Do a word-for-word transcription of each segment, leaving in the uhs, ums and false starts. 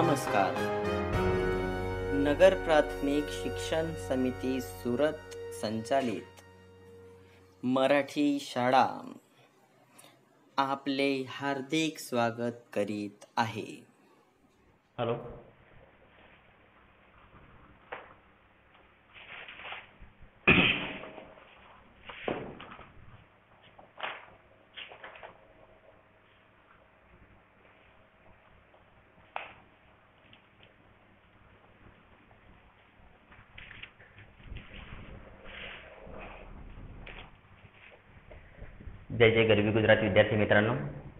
नमस्कार. नगर प्राथमिक शिक्षण समिती सुरत संचालित मराठी शाळा आपले हार्दिक स्वागत करीत आहे. हॅलो. जय जय गरवी गुजरात विद्यार्थी मित्रांनो,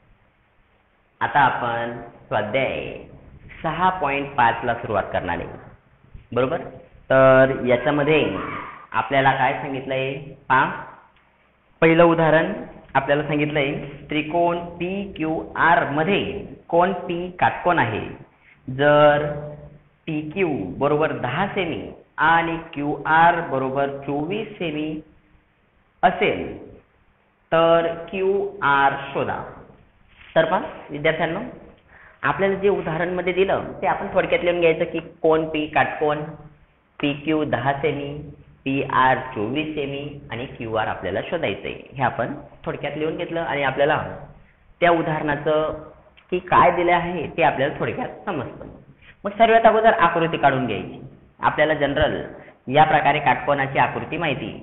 आता आपण स्वाध्याय सहा पॉईंट पाच ला सुरुवात करणार आहे. बरोबर. तर याच्यामध्ये आपल्याला काय सांगितलंय पहा. पहिलं उदाहरण आपल्याला सांगितलंय त्रिकोण पी क्यू आर मध्ये कोण पी काटकोन आहे. जर पी क्यू बरोबर दहा सेमी आणि क्यू आर बरोबर चोवीस सेमी असेल तर क्यू आर शोधा. तर पहा विद्यार्थ्यांनो, आपल्याला जे उदाहरण मध्ये दिलं ते आपण थोडक्यात लिहून घ्यायचं की कोण पी काटकोन, पी क्यू दहा सेमी, पी आर चोवीस सेमी आणि क्यू आर आपल्याला शोधायचंय. हे आपण थोडक्यात लिहून घेतलं आणि आपल्याला त्या उदाहरणाचं की काय दिलं आहे ते आपल्याला थोडक्यात समजतं. मग सर्वात अगोदर आकृती काढून घ्यायची. आपल्याला जनरल या प्रकारे काटकोनाची आकृती माहिती.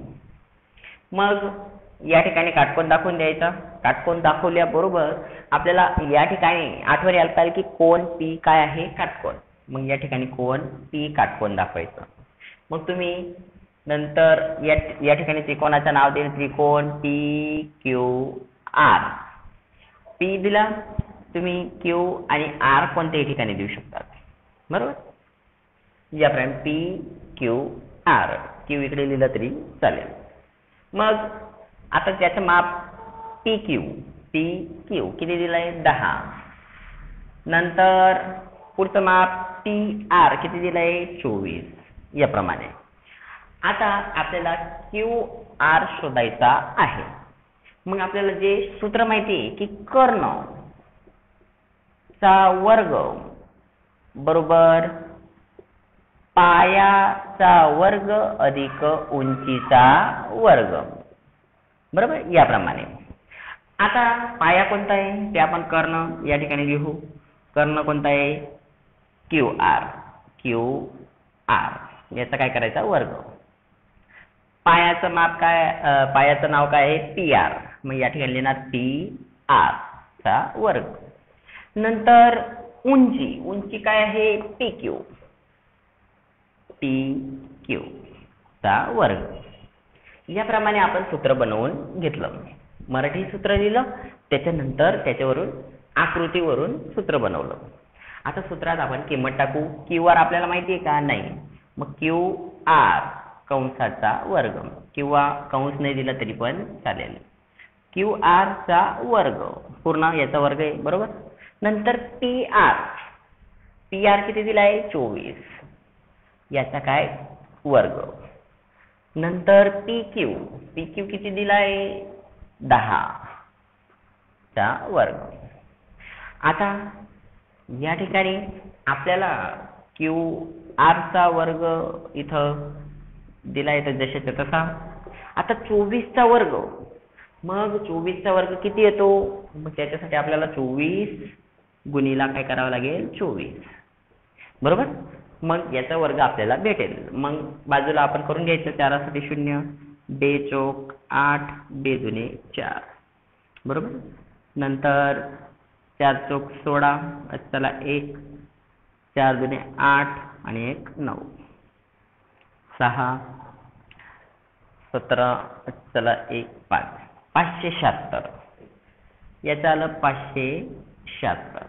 मग या ठिकाणी काटकोन दाखवून द्यायचा. काटकोन दाखवल्याबरोबर आपल्याला या ठिकाणी आठवण यायला पाहिजे की कोण पी काय आहे काटकोन. मग या ठिकाणी कोण पी काटकोन दाखवायचं. मग तुम्ही नंतर या या ठिकाणी त्रिकोणाचं नाव देईल त्रिकोण पी क्यू आर. पी दिला तुम्ही, क्यू आणि आर कोणत्याही ठिकाणी देऊ शकतात. बरोबर. याप्रमाणे पी क्यू आर. क्यू इकडे लिहिलं तरी चालेल. मग आता त्याचं माप पी क्यू. पी क्यू किती दिलंय दहा. नंतर पुढचं माप पी आर किती दिलंय चोवीस. याप्रमाणे आता आपल्याला क्यू आर शोधायचा आहे. मग आपल्याला जे सूत्र माहिती आहे की कर्ण चा वर्ग बरोबर पायाचा वर्ग अधिक उंचीचा वर्ग. बरोबर. याप्रमाणे आता पाया कोणता आहे ते आपण कर्ण या ठिकाणी लिहू. कर्ण कोणता आहे क्यू आर. क्यू आर याचा काय करायचा वर्ग. पायाचं माप काय, पायाचं नाव काय आहे पी आर. मग या ठिकाणी लिहिणार पी आर चा वर्ग. नंतर उंची. उंची काय आहे पी क्यू. पी क्यू चा वर्ग. याप्रमाणे आपण सूत्र बनवून घेतलं. मराठी सूत्र लिहिलं, त्याच्यानंतर त्याच्यावरून आकृतीवरून सूत्र बनवलं. आता सूत्रात आपण किंमत टाकू. क्यू आर आपल्याला माहिती आहे का नाही. मग क्यू आर कंसाचा वर्ग किंवा कंस नाही दिला तरी पण चालेल. क्यू आर चा वर्ग पूर्ण याचा वर्ग आहे. बरोबर. नंतर पी आर. पी आर किती दिलाय चोवीस. याचा काय वर्ग. नंतर पी क्यू. पी क्यू किती दिलाय दहा चा वर्ग. आता या ठिकाणी आपल्याला क्यू आर चा वर्ग इथं दिलाय तर जशाचा तसा. आता चोवीस चा वर्ग. मग चोवीस चा वर्ग किती येतो. मग त्याच्यासाठी आपल्याला चोवीस गुणीला काय करावं लागेल चोवीस. बरोबर. मग याचा वर्ग आपल्याला भेटेल. मग बाजूला आपण करून घ्यायचं चारासाठी शून्य. बे चोक आठ, बे दुने चार. बरोबर. नंतर चार चोक सोळा, चला एक, चार दुने आठ आणि एक नऊ, सहा, सतरा, चला एक पाच, पाचशे शहात्तर. याचं आलं पाचशे शहात्तर.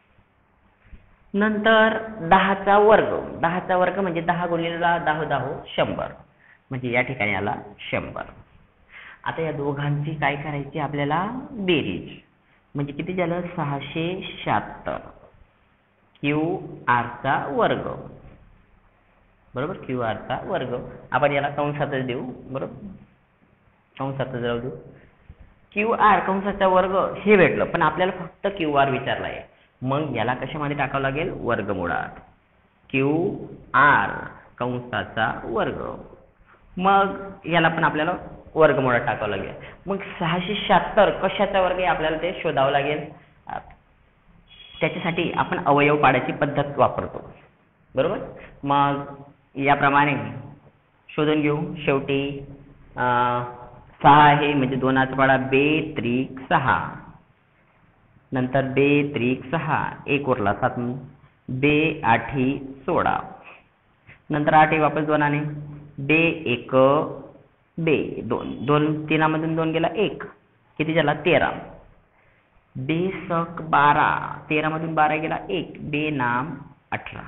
नंतर दहाचा वर्ग. दहाचा वर्ग म्हणजे दहा गुणिलेला दहा दहा शंभर. म्हणजे या ठिकाणी आला शंभर. आता या दोघांची काय करायची आपल्याला बेरीज. म्हणजे किती झालं सहाशे शहात्तर. क्यू आर चा वर्ग. बरोबर. क्यू आर चा वर्ग आपण याला कंसातच देऊ. बरोबर. कंसातच राहू देऊ. क्यू आर कंसाचा वर्ग हे भेटलं, पण आपल्याला फक्त क्यू आर विचारला आहे. मग याला कशामध्ये टाकावं लागेल? वर्गमुळात. क्यू आर कंसाचा वर्ग. मग याला पण आपल्याला वर्गमुळात टाकावं लागेल. मग सहाशे शहात्तर कशाचा वर्ग आहे आपल्याला ते शोधावं लागेल. त्याच्यासाठी आपण अवयव पाडायची पद्धत वापरतो, बरोबर. मग याप्रमाणे शोधून घेऊ. शेवटी सहा आहे म्हणजे दोनाचा पाडा बे त्रिक सहा, नंतर बे त्रिक सहा, एक उरला सात, बे आठी सोळा, नंतर आठ आहे वापस दोनाने, बे एक बे दोन, दोन तीनामधून दोन गेला एक, किती झाला? तेरा. बे सक बारा, तेरा मधून बारा गेला एक, बे नाम अठरा.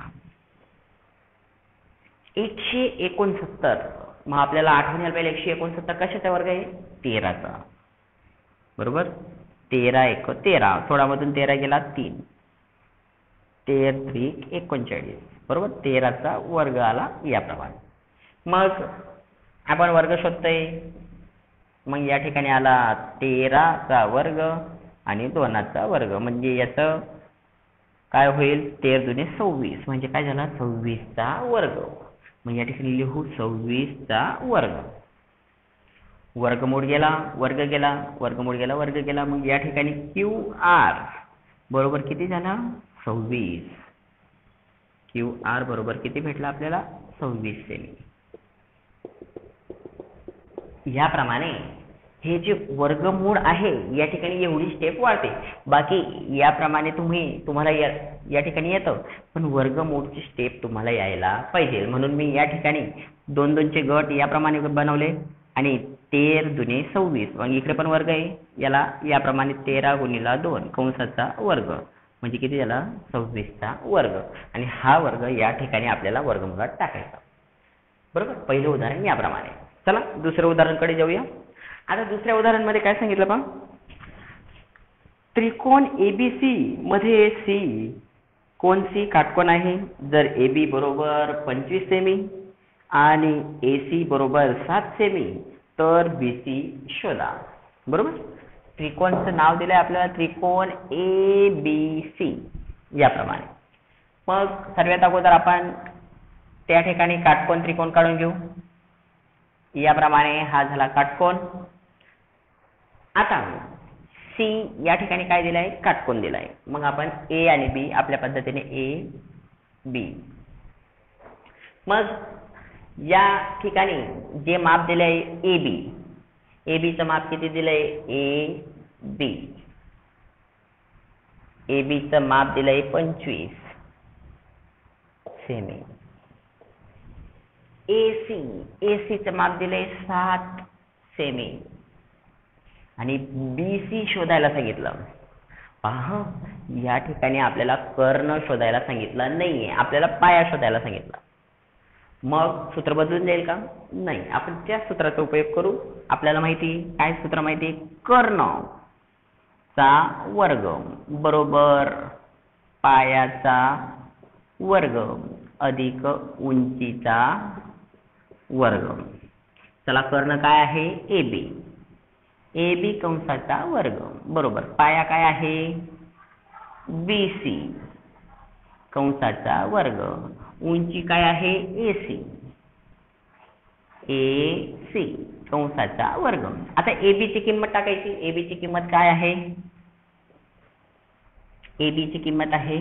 एकशे एकोणसत्तर. मग आपल्याला आठवण यायला पाहिजे एकशे एकोणसत्तर कशाचा वर्ग आहे? तेराचा, बरोबर. तेरा एक तेरा, सोळा मधून तेरा गेला तीन, तेर त्रिक एकोणचाळीस, बरोबर. तेराचा वर्ग आला याप्रमाणे. मग आपण वर्ग शोधतोय. मग या ठिकाणी आला तेराचा वर्ग आणि दोनाचा वर्ग, म्हणजे याचं काय होईल? तेर दुने सव्वीस, म्हणजे काय झाला? सव्वीसचा वर्ग. मग या ठिकाणी लिहू सव्वीसचा वर्ग. वर्गमूळ गेला, वर्ग गेला, वर्गमूळ गेला, वर्ग गेला. मग या ठिकाणी क्यू आर बरोबर किती झाला? सव्वीस. क्यू आर बरोबर किती भेटला आपल्याला? सव्वीस सेमी. याप्रमाणे हे जे वर्गमूळ आहे या ठिकाणी एवढी स्टेप वाढते. बाकी याप्रमाणे तुम्ही तुम्हाला या या ठिकाणी येतं, पण वर्गमूळची स्टेप तुम्हाला यायला पाहिजे. म्हणून मी या ठिकाणी दोन दोनचे गट याप्रमाणे बनवले आणि तेर दुने सव्वीस. मग इकडे पण वर्ग आहे, याला याप्रमाणे तेरा गुणिला दोन कंसाचा वर्ग, म्हणजे किती झाला? सव्वीसचा वर्ग. आणि हा वर्ग या ठिकाणी आपल्याला वर्गमुळात टाकायचा, बरोबर. पहिलं उदाहरण याप्रमाणे. चला दुसऱ्या उदाहरणाकडे जाऊया. आता दुसऱ्या उदाहरणामध्ये काय सांगितलं पहा. त्रिकोण एबीसी मध्ये सी कोण सी काटकोन आहे. जर एबी बरोबर पंचवीस सेमी आणि एसी बरोबर सात सेमी तर बीसी शोधा, बरोबर. त्रिकोणचं नाव दिलंय आपल्याला त्रिकोण ए बी सी याप्रमाणे. मग सर्वात अगोदर आपण त्या ठिकाणी काटकोन त्रिकोण काढून घेऊ. याप्रमाणे हा झाला काटकोन. आता सी या ठिकाणी काय दिलाय? काटकोन दिलाय. मग आपण ए आणि बी आपल्या पद्धतीने ए बी. मग या ठिकाणी जे माप दिलंय ए बी, ए बीचं माप किती दिलंय? A B. ए बीचं माप दिलंय पंचवीस सेमी. एसी एसीचं माप दिलंय सात सेमी आणि बीसी शोधायला सांगितलं. पहा या ठिकाणी आपल्याला कर्ण शोधायला सांगितलं नाहीये, आपल्याला पाया शोधायला सांगितलं. मग सूत्र बदलून जाईल का? नाही, आपण त्या सूत्राचा उपयोग करू. आपल्याला माहिती काय सूत्र माहिती? कर्ण चा वर्ग बरोबर पायाचा वर्ग अधिक उंचीचा वर्ग. चला कर्ण काय आहे? A B. ए बी कंसाचा वर्ग बरोबर पाया काय आहे? बी सी कंसाचा वर्ग. उंची काय आहे? ए सी. ए सी कंसाचा वर्ग. आता ए बी ची किंमत टाकायची. ए बी ची किंमत काय आहे? ए बी ची किंमत आहे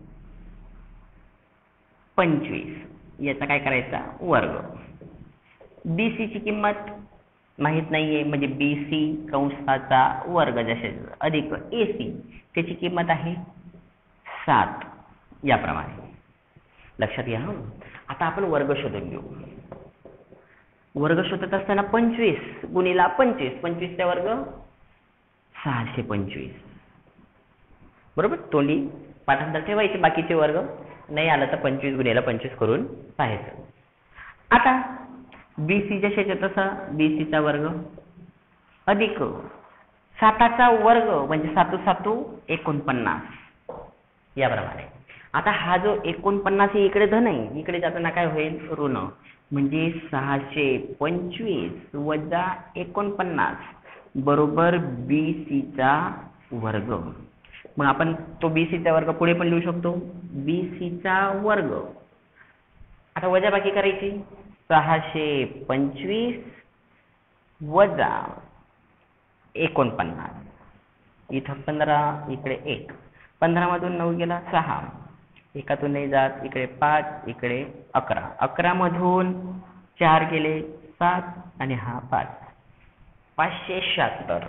पंचवीस. याचा काय करायचा? वर्ग. बी सी ची किंमत माहित नाहीये, म्हणजे बी सी कंसाचा वर्ग जसे अधिक ए सी त्याची किंमत आहे सात. याप्रमाणे लक्षात घ्या. आता आपण वर्ग शोधून घेऊ. वर्ग शोधत असताना पंचवीस गुणिला पंचवीस, पंचवीसचा वर्ग सहाशे पंचवीस, बरोबर. तोंडी पाठांतर ठेवायचे, बाकीचे वर्ग नाही आलं तर पंचवीस गुणिला पंचवीस करून पाहायचं. आता बीसी जशाच्या तसा बीसीचा वर्ग अधिक साताचा वर्ग म्हणजे सातू सातू एकोणपन्नास. याप्रमाणे आता हा जो एकोणपन्नास इकडे धन आहे, इकडे जाताना काय होईल? ऋण. म्हणजे सहाशे पंचवीस वजा एकोणपन्नास बरोबर बीसीचा वर्ग. मग आपण तो बी सीचा वर्ग पुढे पण लिहू शकतो, बी सीचा वर्ग. आता वजाबाकी करायची, सहाशे पंचवीस वजा एकोणपन्नास, इथं पंधरा, इकडे एक, पंधरा मधून नऊ गेला सहा, एकातून नाही जात, इकडे पाच, इकडे अकरा, अकरा मधून चार गेले सात आणि हा पाच, पाचशे शहात्तर.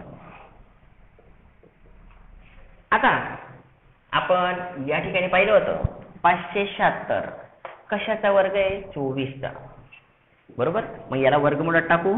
आता आपण या ठिकाणी पाहिलं होतं पाचशे शहात्तर कशाचा वर्ग आहे, चोवीसचा, बरोबर. मग याला वर्गमुळात टाकू,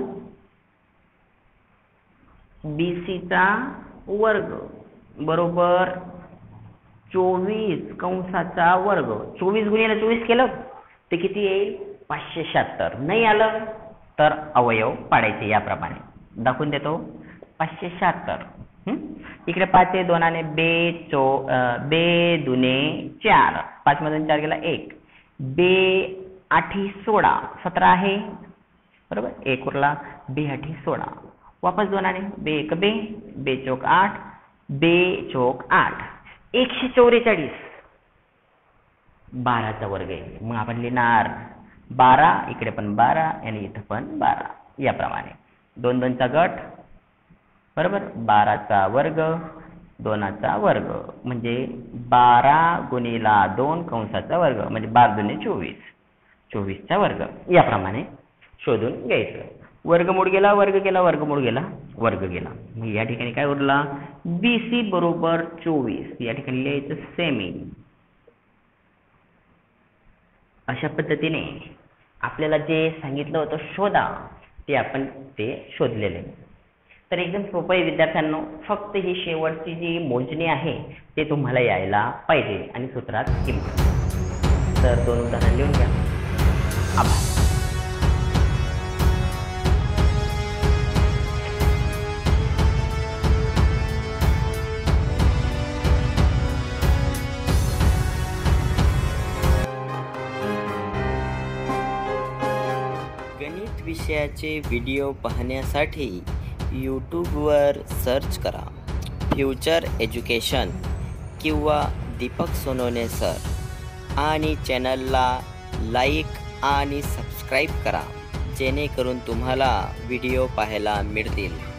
बीसीचा वर्ग बरोबर चोवीस कंसाचा वर्ग. चोवीस गुणिले चोवीस केलं ते किती येईल, पाचशे शहात्तर. नाही आलं तर अवयव पाडायचे, याप्रमाणे दाखवून देतो. पाचशे शहात्तर, इकडे पाच आहे, दोनाने बे चो बे दुने चार, पाच मधून चार गेला एक, बे आठी सोळा, सतरा आहे, बरोबर. एक उरला, बे आठी सोळा, वापस दोनाने, बे एक बे, बे चौक आठ, बे चौक आठ, एकशे चौवेचाळीस, बाराचा वर्ग आहे. मग आपण लिहिणार बारा, इकडे पण बारा आणि इथं पण बारा, याप्रमाणे दोन दोनचा गट, बरोबर. बाराचा वर्ग दोनाचा वर्ग म्हणजे बारा गुणिला दोन कंसाचा वर्ग म्हणजे बारा दुने चोवीस, चोवीसचा वर्ग, याप्रमाणे शोधून घ्यायचं. वर्गमूळ गेला, वर्ग गेला, वर्गमूळ गेला, वर्ग गेला. मग या ठिकाणी काय उरला, बी सी बरोबर चोवीस, या ठिकाणी लिहायचं सेमी. अशा पद्धतीने आपल्याला जे सांगितलं होतं शोधा ते आपण ते शोधलेले. तर एकदम सोपं आहे विद्यार्थ्यांनो, फक्त ही शेवटची जी मोजणी आहे ते तुम्हाला यायला पाहिजे आणि सूत्रात किंमत. तर दोन उदाहरण लिहून घ्या. आभार. गणित विषयाचे व्हिडिओ पाहण्यासाठी यूट्यूबवर सर्च करा फ्युचर एज्युकेशन किंवा दीपक सोनवणे सर आणि चॅनलला लाईक आणि सबस्क्राईब करा, जेणेकरून तुम्हाला व्हिडिओ पाहायला मिळतील.